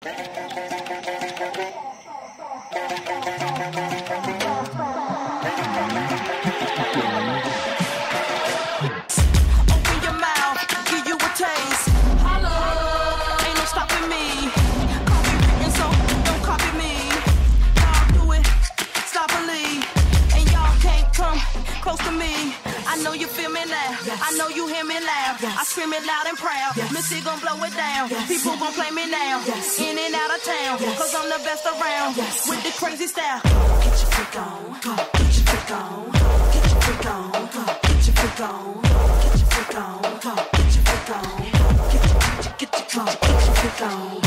I know you feel me now. Yes. I know you hear me loud. Yes. I scream it loud and proud. Yes. Missy gon' blow it down. Yes. People gon' play me now. Yes. In and out of town. Yes. Cause I'm the best around. Yes. With the crazy style. Get your freak on. Get your freak on. Get your freak on. Get your freak on. Get your freak on. Get your freak on. Get your freak on.